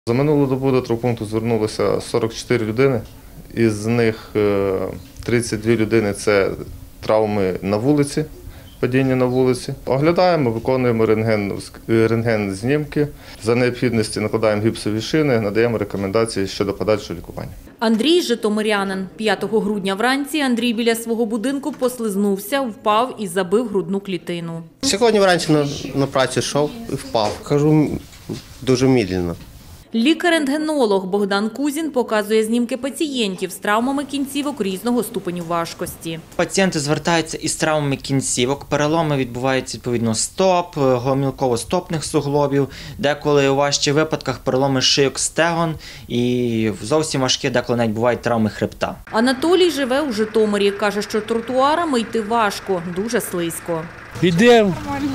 За минулу добу до травмпункту звернулося 44 людини, із них 32 людини – це травми на вулиці, падіння на вулиці. Оглядаємо, виконуємо рентген-знімки, за необхідності накладаємо гіпсові шини, надаємо рекомендації щодо подальшого лікування. Андрій – житомирянин. 5 грудня вранці Андрій біля свого будинку послизнувся, впав і забив грудну клітину. Сьогодні вранці на працю йшов і впав. Кажу, дуже медленно. Лікар-рентгенолог Богдан Кузін показує знімки пацієнтів з травмами кінцівок різного ступеню важкості. Пацієнти звертаються із травмами кінцівок, переломи відбуваються відповідно стоп, гомілково-стопних суглобів, деколи у важчих випадках переломи шийок стегон і зовсім важкі, деколи навіть бувають травми хребта. Анатолій живе у Житомирі. Каже, що тротуарами йти важко, дуже слизько. Йдемо.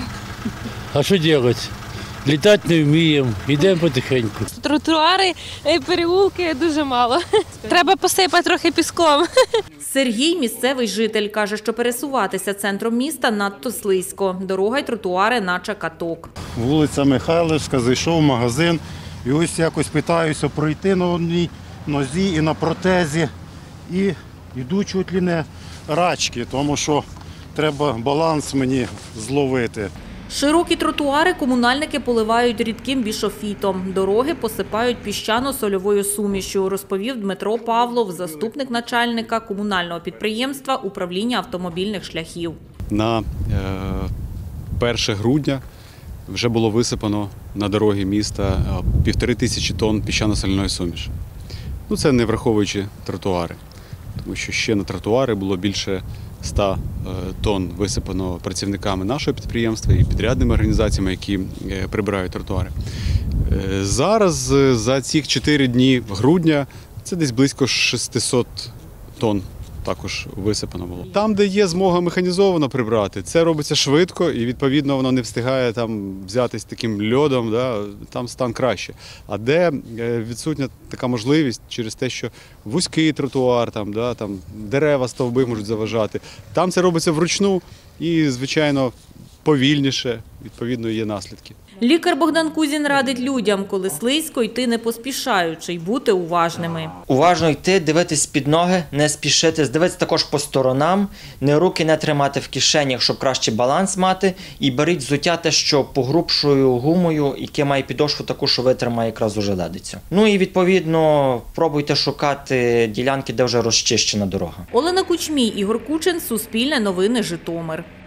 А що робити? Літати не вміємо, йдемо потихеньку. Тротуари, переулки дуже мало. Треба посипати трохи піском. Сергій – місцевий житель. Каже, що пересуватися центром міста надто слизько. Дорога й тротуари наче каток. Вулиця Михайлівська, зайшов в магазин і ось якось питаюся пройти на одній нозі і на протезі. І йду чуть ли не рачки, тому що треба баланс мені зловити. Широкі тротуари комунальники поливають рідким бішофітом. Дороги посипають піщано-сольовою сумішю, розповів Дмитро Павлов, заступник начальника комунального підприємства управління автомобільних шляхів. На 1 грудня вже було висипано на дороги міста 1500 тонн піщано-соляної суміші. Це не враховуючи тротуари, тому що ще на тротуари було більше 100 тонн висипано працівниками нашого підприємства і підрядними організаціями, які прибирають тротуари. Зараз за ці 4 дні грудня це десь близько 600 тонн також висипано було. Там, де є змога механізовано прибрати, це робиться швидко і, відповідно, воно не встигає там взятись таким льодом, там стан краще. А де відсутня така можливість через те, що вузький тротуар, там дерева, стовби можуть заважати, там це робиться вручну і, звичайно, повільніше, відповідно, є наслідки. Лікар Богдан Кузін радить людям, коли слизько, йти не поспішаючи й бути уважними. Уважно йти, дивитись під ноги, не спішити, дивитися також по сторонам, руки не тримати в кишенях, щоб краще баланс мати, і беріть взуття те, що погрубшою гумою, яке має підошву таку, що витримає якраз ожеледицю. І, відповідно, пробуйте шукати ділянки, де вже розчищена дорога. Олена Кучмій, Ігор Кучин, Суспільне новини, Житомир.